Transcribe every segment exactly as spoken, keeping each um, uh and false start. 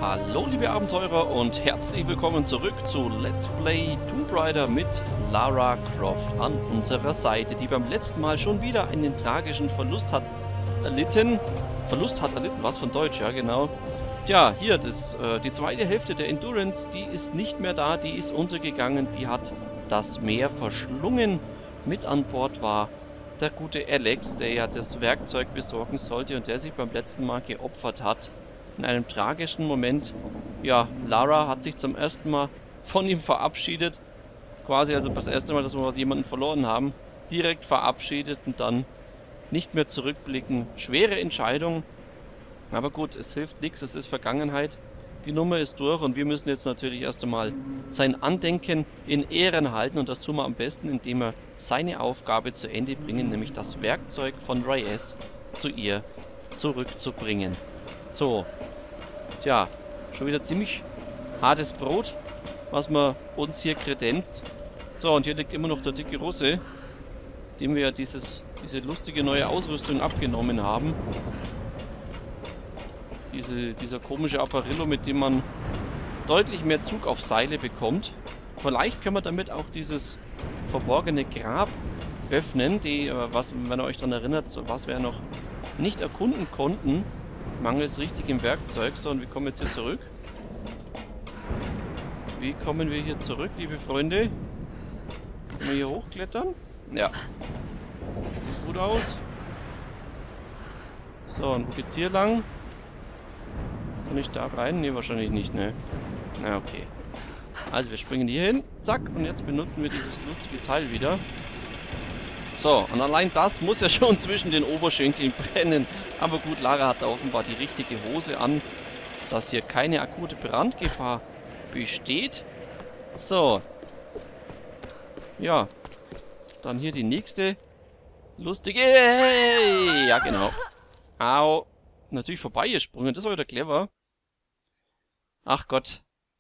Hallo liebe Abenteurer und herzlich willkommen zurück zu Let's Play Tomb Raider mit Lara Croft an unserer Seite, die beim letzten Mal schon wieder einen tragischen Verlust hat erlitten. Verlust hat erlitten, was von Deutsch, ja genau. Tja, hier, das, äh, die zweite Hälfte der Endurance, die ist nicht mehr da, die ist untergegangen, die hat das Meer verschlungen. Mit an Bord war der gute Alex, der ja das Werkzeug besorgen sollte und der sich beim letzten Mal geopfert hat. In einem tragischen Moment, ja, Lara hat sich zum ersten Mal von ihm verabschiedet. Quasi also das erste Mal, dass wir jemanden verloren haben. Direkt verabschiedet und dann nicht mehr zurückblicken. Schwere Entscheidung. Aber gut, es hilft nichts, es ist Vergangenheit. Die Nummer ist durch und wir müssen jetzt natürlich erst einmal sein Andenken in Ehren halten. Und das tun wir am besten, indem wir seine Aufgabe zu Ende bringen, nämlich das Werkzeug von Reyes zu ihr zurückzubringen. So, tja, schon wieder ziemlich hartes Brot, was man uns hier kredenzt. So, und hier liegt immer noch der dicke Russe, dem wir ja dieses, diese lustige neue Ausrüstung abgenommen haben. Diese, dieser komische Apparillo, mit dem man deutlich mehr Zug auf Seile bekommt. Vielleicht können wir damit auch dieses verborgene Grab öffnen, die, was, wenn ihr euch daran erinnert, was wir noch nicht erkunden konnten. Mangels richtigem Werkzeug. So, und wie kommen wir jetzt hier zurück? Wie kommen wir hier zurück, liebe Freunde? Können wir hier hochklettern? Ja. Das sieht gut aus. So, und wo geht's hier lang? Kann ich da rein? Ne, wahrscheinlich nicht, ne? Na, okay. Also, wir springen hier hin. Zack. Und jetzt benutzen wir dieses lustige Teil wieder. So, und allein das muss ja schon zwischen den Oberschenkeln brennen. Aber gut, Lara hat da offenbar die richtige Hose an, dass hier keine akute Brandgefahr besteht. So. Ja. Dann hier die nächste lustige... Ja, genau. Au. Natürlich vorbeigesprungen. Das war wieder clever. Ach Gott.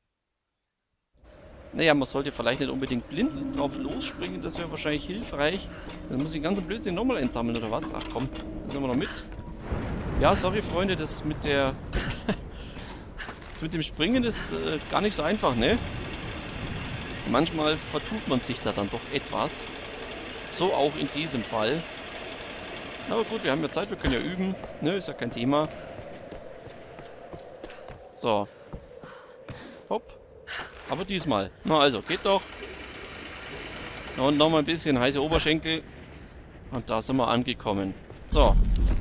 Naja, man sollte vielleicht nicht unbedingt blind drauf losspringen. Das wäre wahrscheinlich hilfreich. Dann muss ich den ganzen Blödsinn nochmal einsammeln, oder was? Ach komm, das haben wir noch mit. Ja, sorry Freunde, das mit der... das mit dem Springen ist äh, gar nicht so einfach, ne? Manchmal vertut man sich da dann doch etwas. So auch in diesem Fall. Aber gut, wir haben ja Zeit, wir können ja üben. Ne, ist ja kein Thema. So. Hopp. Aber diesmal. Na also, geht doch. Und nochmal ein bisschen heiße Oberschenkel. Und da sind wir angekommen. So.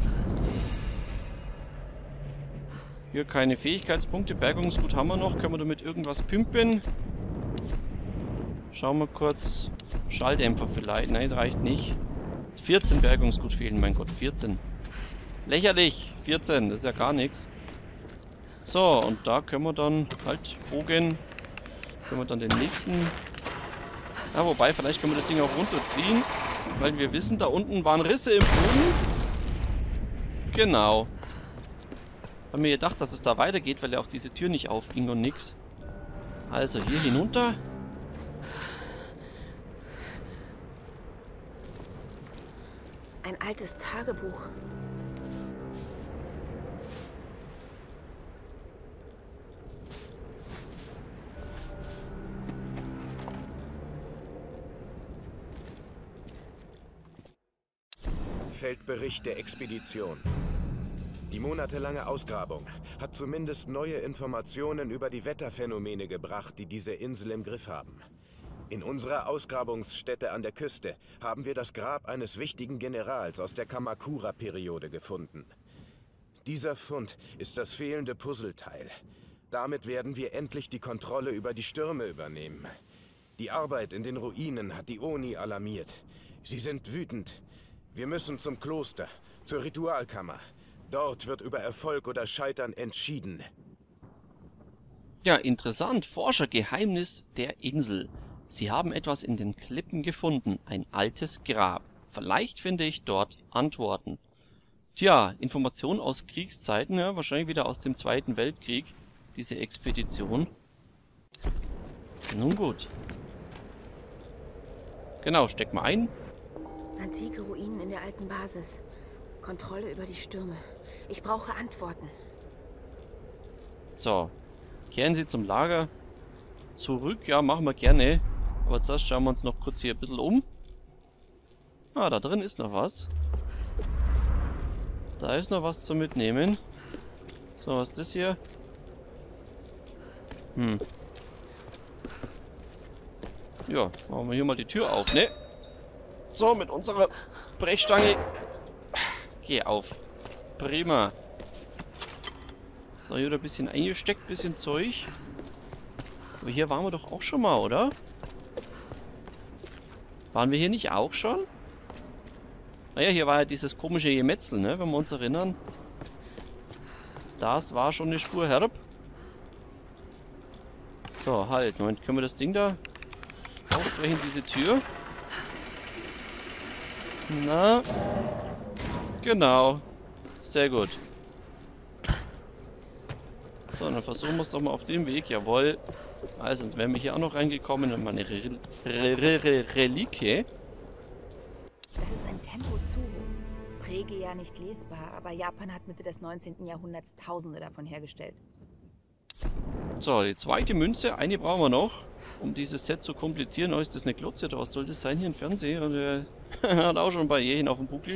Hier keine Fähigkeitspunkte. Bergungsgut haben wir noch. Können wir damit irgendwas pimpen? Schauen wir kurz. Schalldämpfer vielleicht. Nein, das reicht nicht. vierzehn Bergungsgut fehlen. Mein Gott, vierzehn. Lächerlich. vierzehn, das ist ja gar nichts. So, und da können wir dann halt Bogen... Können wir dann den nächsten... Ja, wobei, vielleicht können wir das Ding auch runterziehen. Weil wir wissen, da unten waren Risse im Boden. Genau. Haben mir gedacht, dass es da weitergeht, weil ja auch diese Tür nicht aufging und nix. Also, hier hinunter. Ein altes Tagebuch. Feldbericht der Expedition. Die monatelange Ausgrabung hat zumindest neue Informationen über die Wetterphänomene gebracht, die diese Insel im Griff haben. In unserer Ausgrabungsstätte an der Küste haben wir das Grab eines wichtigen Generals aus der Kamakura-Periode gefunden. Dieser Fund ist das fehlende Puzzleteil. Damit werden wir endlich die Kontrolle über die Stürme übernehmen. Die Arbeit in den Ruinen hat die Oni alarmiert. Sie sind wütend. Wir müssen zum Kloster, zur Ritualkammer. Dort wird über Erfolg oder Scheitern entschieden. Ja, interessant. Forschergeheimnis der Insel. Sie haben etwas in den Klippen gefunden. Ein altes Grab. Vielleicht finde ich dort Antworten. Tja, Informationen aus Kriegszeiten, ja, wahrscheinlich wieder aus dem Zweiten Weltkrieg. Diese Expedition. Nun gut. Genau, steck mal ein. Antike Ruinen in der alten Basis. Kontrolle über die Stürme. Ich brauche Antworten. So. Kehren Sie zum Lager zurück. Ja, machen wir gerne. Aber zuerst schauen wir uns noch kurz hier ein bisschen um. Ah, da drin ist noch was. Da ist noch was zum Mitnehmen. So, was ist das hier? Hm. Ja, machen wir hier mal die Tür auf, ne? So, mit unserer Brechstange. Geh auf. Prima. So, hier wird ein bisschen eingesteckt, ein bisschen Zeug. Aber hier waren wir doch auch schon mal, oder? Waren wir hier nicht auch schon? Naja, hier war ja dieses komische Gemetzel, ne? Wenn wir uns erinnern. Das war schon eine Spur herb. So, halt. Moment, können wir das Ding da aufbrechen, diese Tür? Na. Genau. Sehr gut. So, dann versuchen wir es doch mal auf dem Weg. Jawohl. Also, dann wären wir hier auch noch reingekommen und mal eine Re Re Re Re Reliquie. Das ist ein Tempozug. Präge ja nicht lesbar, aber Japan hat Mitte des neunzehnten Jahrhunderts Tausende davon hergestellt. So, die zweite Münze. Eine brauchen wir noch, um dieses Set zu komplizieren. Oh, ist das eine Glotze? Oder was soll das sein? Hier ein Fernseher? Der hat auch schon ein paar Jährchen auf dem Buckel.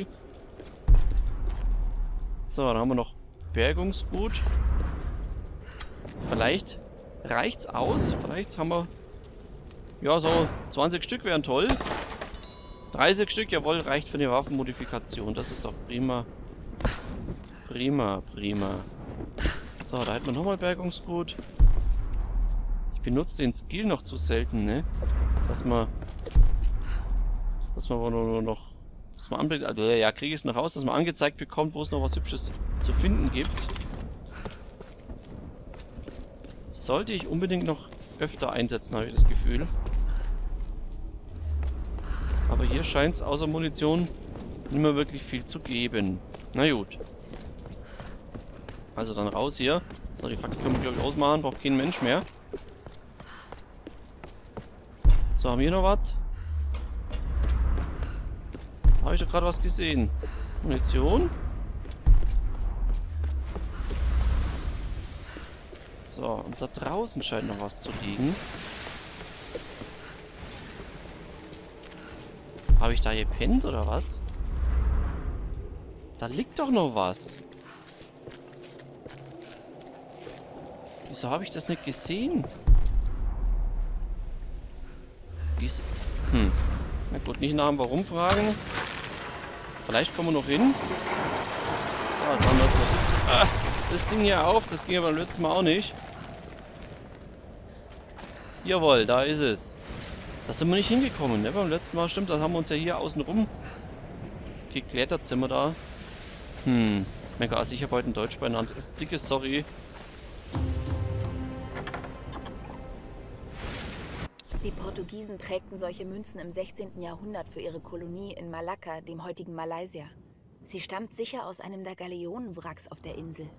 So, dann haben wir noch Bergungsgut. Vielleicht reicht's aus. Vielleicht haben wir... Ja, so zwanzig Stück wären toll. dreißig Stück, jawohl, reicht für eine Waffenmodifikation. Das ist doch prima. Prima, prima. So, da hätten wir nochmal Bergungsgut. Ich benutze den Skill noch zu selten, ne? Dass man... Dass man nur noch... Dass man anblickt... Also, ja, kriege ich es noch raus, dass man angezeigt bekommt, wo es noch was Hübsches zu finden gibt. Sollte ich unbedingt noch öfter einsetzen, habe ich das Gefühl. Aber hier scheint es außer Munition nicht mehr wirklich viel zu geben. Na gut. Also dann raus hier. So, die Fackel können wir, glaube ich, ausmachen. Braucht kein Mensch mehr. So, haben wir hier noch was? Habe ich doch gerade was gesehen. Munition. So, und da draußen scheint noch was zu liegen. Habe ich da gepennt oder was? Da liegt doch noch was. Wieso habe ich das nicht gesehen? Wieso? Hm. Na gut, nicht nach dem Warum fragen. Vielleicht kommen wir noch hin. So, dann haben wir das, ah, das Ding hier auf. Das ging aber beim letzten Mal auch nicht. Jawohl, da ist es. Da sind wir nicht hingekommen, ne? Beim letzten Mal, stimmt, das haben wir uns ja hier außen rum geklettert, sind wir da. Hm, mega, also ich habe heute ein Deutsch benannt. Dickes Sorry. Die Portugiesen prägten solche Münzen im sechzehnten Jahrhundert für ihre Kolonie in Malakka, dem heutigen Malaysia. Sie stammt sicher aus einem der Galeonenwracks auf der Insel.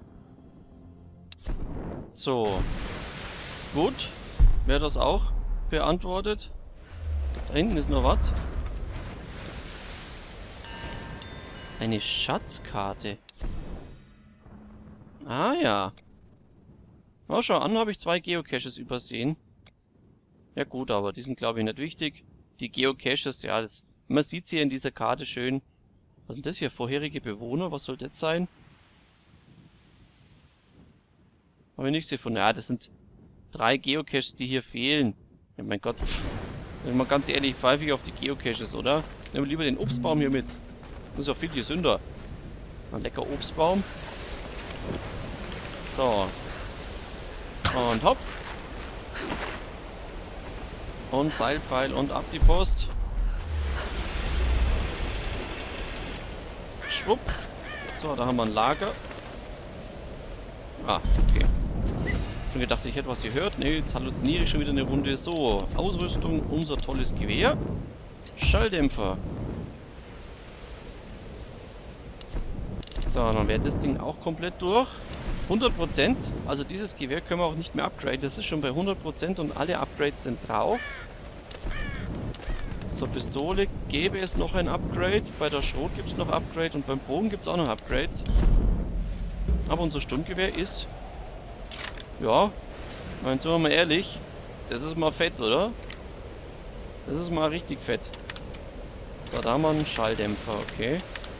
So. Gut. Wäre das auch beantwortet? Da hinten ist noch was. Eine Schatzkarte. Ah ja. Oh, schau an, habe ich zwei Geocaches übersehen. Ja gut, aber die sind, glaube ich, nicht wichtig. Die Geocaches, ja, das, man sieht sie hier in dieser Karte schön. Was sind das hier? Vorherige Bewohner? Was soll das sein? Habe ich nichts gefunden. Ja, das sind drei Geocaches, die hier fehlen. Ja, mein Gott. Wenn man ganz ehrlich, pfeife ich auf die Geocaches, oder? Nehmen wir lieber den Obstbaum hier mit. Das ist ja viel gesünder. Ein lecker Obstbaum. So. Und hopp. Und Seilpfeil und ab die Post. Schwupp. So, da haben wir ein Lager. Ah, okay. Schon gedacht, ich hätte was gehört. Ne, jetzt halluziniere ich schon wieder eine Runde. So, Ausrüstung, unser tolles Gewehr. Schalldämpfer. So, dann wäre das Ding auch komplett durch. hundert Prozent. Also dieses Gewehr können wir auch nicht mehr upgraden. Das ist schon bei hundert Prozent und alle Upgrades sind drauf. So, Pistole gäbe es noch ein Upgrade. Bei der Schrot gibt es noch Upgrade und beim Bogen gibt es auch noch Upgrades. Aber unser Sturmgewehr ist... Ja, Ich meine, sind wir mal ehrlich, das ist mal fett, oder? Das ist mal richtig fett. So, da haben wir einen Schalldämpfer, okay.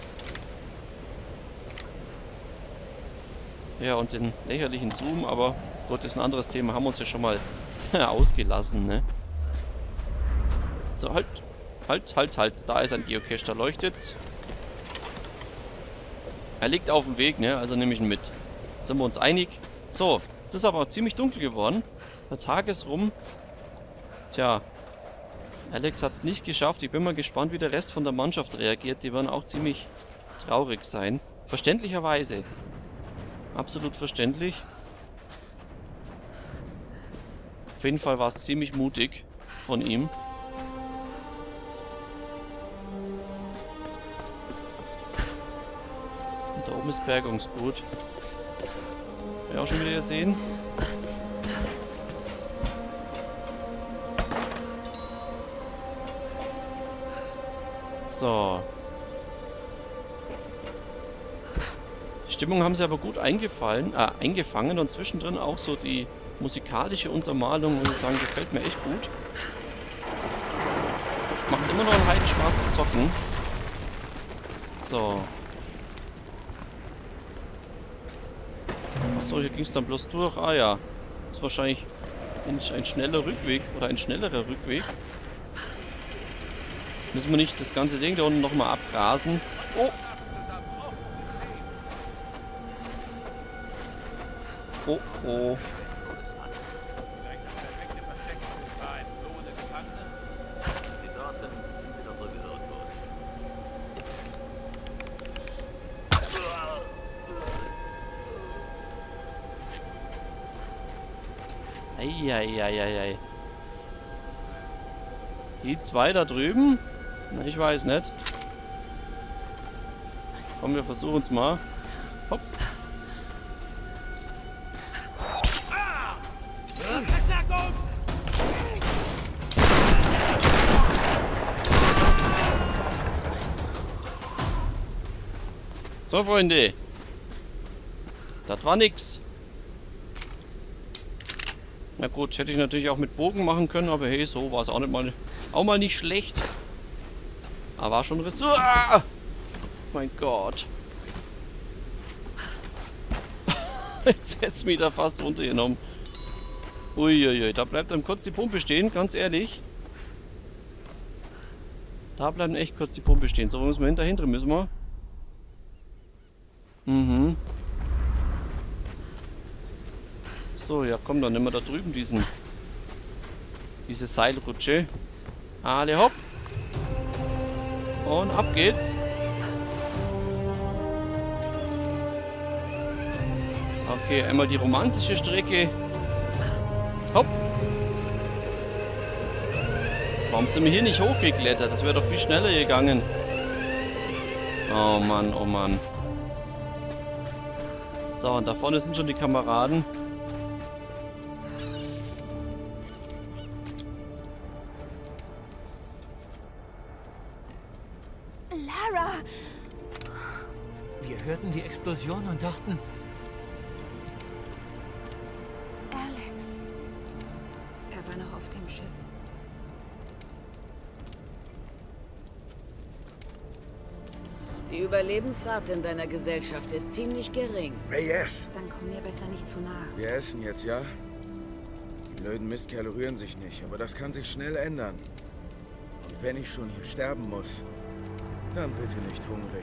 Ja, und den lächerlichen Zoom, aber gut, das ist ein anderes Thema, haben wir uns ja schon mal ausgelassen, ne? So, halt, halt, halt, halt, da ist ein Geocache, da leuchtet's. Er liegt auf dem Weg, ne? Also nehme ich ihn mit. Sind wir uns einig? So, es ist aber ziemlich dunkel geworden. Der Tag ist rum. Tja, Alex hat es nicht geschafft. Ich bin mal gespannt, wie der Rest von der Mannschaft reagiert. Die werden auch ziemlich traurig sein. Verständlicherweise. Absolut verständlich. Auf jeden Fall war es ziemlich mutig von ihm. Und da oben ist Bergungsgut. Ja, auch schon wieder gesehen. So. Die Stimmung haben sie aber gut eingefallen, äh, eingefangen und zwischendrin auch so die musikalische Untermalung, muss ich sagen, gefällt mir echt gut. Macht immer noch einen heiden Spaß zu zocken. So. Achso, hier ging es dann bloß durch. Ah ja. Das ist wahrscheinlich ein, ein schneller Rückweg oder ein schnellerer Rückweg. Müssen wir nicht das ganze Ding da unten nochmal abgrasen. Oh! Oh, oh. Eieieiei. Die zwei da drüben? Na, ich weiß nicht. Komm, wir versuchen es mal. Hopp. So, Freunde. Das war nix. Na gut, hätte ich natürlich auch mit Bogen machen können, aber hey, so war es auch nicht mal, auch mal nicht schlecht. Aber war schon Riss. Ah! Mein Gott. Jetzt hätte es mich da fast runtergenommen. Uiuiui, da bleibt dann kurz die Pumpe stehen, ganz ehrlich. Da bleibt echt kurz die Pumpe stehen. So, wo müssen wir hin? Dahinter müssen wir. Mhm. So, ja komm, dann nehmen wir da drüben diesen diese Seilrutsche. Alle hopp. Und ab geht's. Okay, einmal die romantische Strecke. Hopp. Warum sind wir hier nicht hochgeklettert? Das wäre doch viel schneller gegangen. Oh Mann, oh Mann. So, und da vorne sind schon die Kameraden. Lara! Wir hörten die Explosion und dachten... Alex. Er war noch auf dem Schiff. Die Überlebensrate in deiner Gesellschaft ist ziemlich gering. Reyes! Dann komm mir besser nicht zu nahe. Wir essen jetzt, ja? Die blöden Mistkerle rühren sich nicht, aber das kann sich schnell ändern. Und wenn ich schon hier sterben muss, dann bitte nicht hungrig.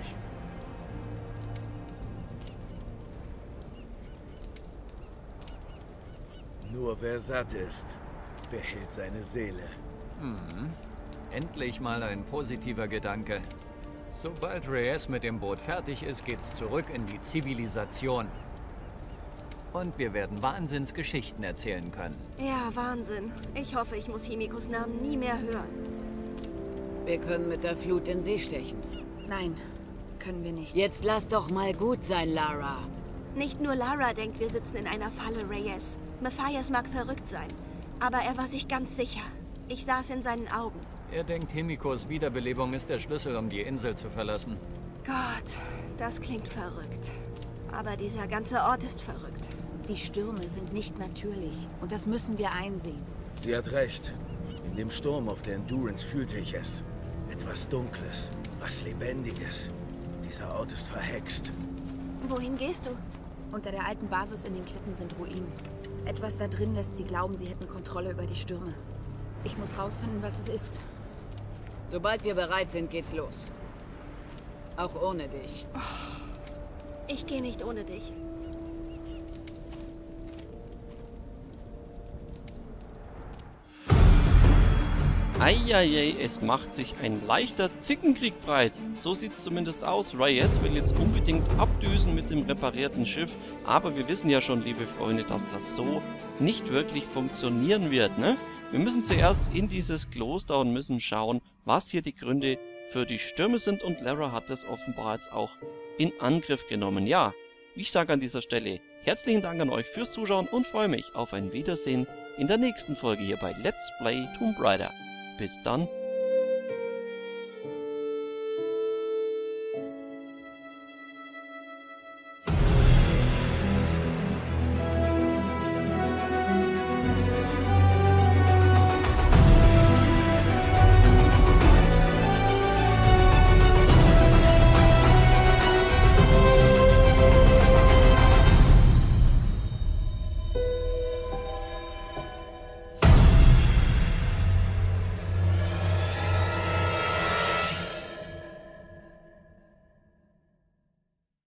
Nur wer satt ist, behält seine Seele. Mhm. Endlich mal ein positiver Gedanke. Sobald Reyes mit dem Boot fertig ist, geht's zurück in die Zivilisation. Und wir werden Wahnsinnsgeschichten erzählen können. Ja, Wahnsinn. Ich hoffe, ich muss Himikos Namen nie mehr hören. Wir können mit der Flut in See stechen. Nein, können wir nicht. Jetzt lass doch mal gut sein, Lara. Nicht nur Lara denkt, wir sitzen in einer Falle, Reyes. Matthias mag verrückt sein, aber er war sich ganz sicher. Ich sah es in seinen Augen. Er denkt, Himikos Wiederbelebung ist der Schlüssel, um die Insel zu verlassen. Gott, das klingt verrückt. Aber dieser ganze Ort ist verrückt. Die Stürme sind nicht natürlich und das müssen wir einsehen. Sie hat recht. In dem Sturm auf der Endurance fühlte ich es. Etwas Dunkles, was Lebendiges. Dieser Ort ist verhext. Wohin gehst du? Unter der alten Basis in den Klippen sind Ruinen. Etwas da drin lässt sie glauben, sie hätten Kontrolle über die Stürme. Ich muss rausfinden, was es ist. Sobald wir bereit sind, geht's los. Auch ohne dich. Ich gehe nicht ohne dich. Eieiei, es macht sich ein leichter Zickenkrieg breit. So sieht's zumindest aus. Reyes will jetzt unbedingt abdüsen mit dem reparierten Schiff. Aber wir wissen ja schon, liebe Freunde, dass das so nicht wirklich funktionieren wird, ne? Wir müssen zuerst in dieses Kloster und müssen schauen, was hier die Gründe für die Stürme sind. Und Lara hat das offenbar jetzt auch in Angriff genommen. Ja, ich sage an dieser Stelle herzlichen Dank an euch fürs Zuschauen und freue mich auf ein Wiedersehen in der nächsten Folge hier bei Let's Play Tomb Raider. Bis dann.